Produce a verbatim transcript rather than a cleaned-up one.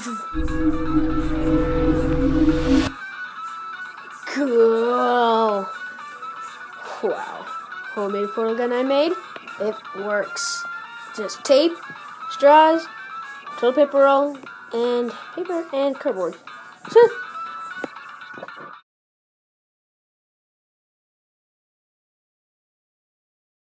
Cool. Wow. Homemade portal gun I made. It works. Just tape, straws, toilet paper roll, and paper and cardboard.